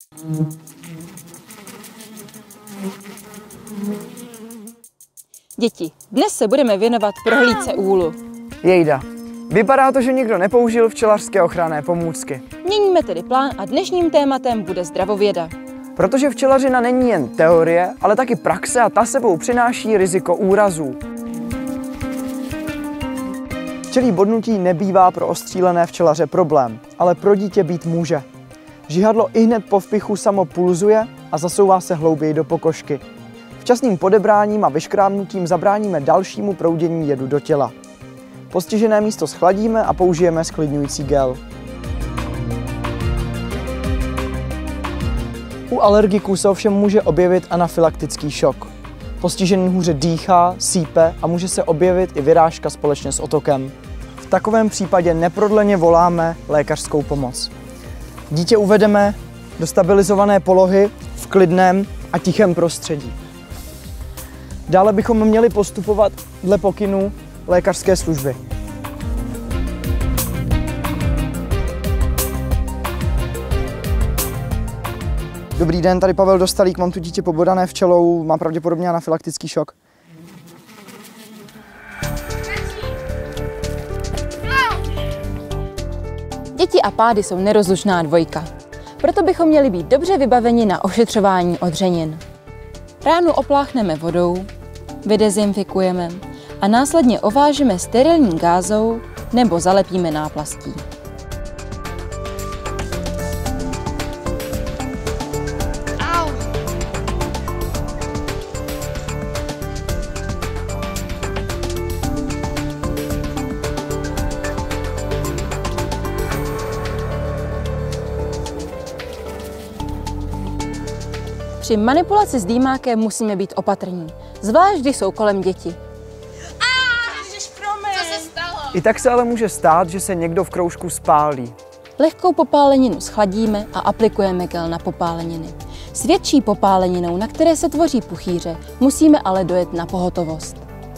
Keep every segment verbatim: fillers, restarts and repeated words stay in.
Děti, dnes se budeme věnovat prohlídce úlu. Jejda, vypadá to, že nikdo nepoužil včelařské ochranné pomůcky. Měníme tedy plán a dnešním tématem bude zdravověda. Protože včelařina není jen teorie, ale taky praxe a ta sebou přináší riziko úrazů. Včelí bodnutí nebývá pro ostřílené včelaře problém, ale pro dítě být může. Žihadlo ihned po vpichu samo pulzuje a zasouvá se hlouběji do pokožky. Včasným podebráním a vyškrábnutím zabráníme dalšímu proudění jedu do těla. Postižené místo schladíme a použijeme zklidňující gel. U alergiků se ovšem může objevit anafylaktický šok. Postižený hůře dýchá, sýpe a může se objevit i vyrážka společně s otokem. V takovém případě neprodleně voláme lékařskou pomoc. Dítě uvedeme do stabilizované polohy v klidném a tichém prostředí. Dále bychom měli postupovat dle pokynů lékařské služby. Dobrý den, tady Pavel Dostalík, mám tu dítě pobodané včelou, má pravděpodobně anafylaktický šok. Děti a pády jsou nerozlučná dvojka. Proto bychom měli být dobře vybaveni na ošetřování odřenin. Ránu opláchneme vodou, vydezinfikujeme a následně ovážeme sterilní gázou nebo zalepíme náplastí. Při manipulaci s dýmákem musíme být opatrní, zvlášť když jsou kolem děti. Co se stalo? I tak se ale může stát, že se někdo v kroužku spálí. Lehkou popáleninu schladíme a aplikujeme gel na popáleniny. S větší popáleninou, na které se tvoří puchýře, musíme ale dojet na pohotovost.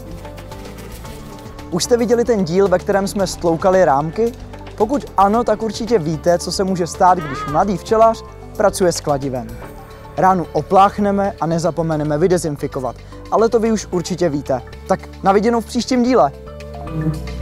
Už jste viděli ten díl, ve kterém jsme stloukali rámky? Pokud ano, tak určitě víte, co se může stát, když mladý včelař pracuje s kladivem. Ránu opláchneme a nezapomeneme vydezinfikovat, ale to vy už určitě víte. Tak na viděnou v příštím díle.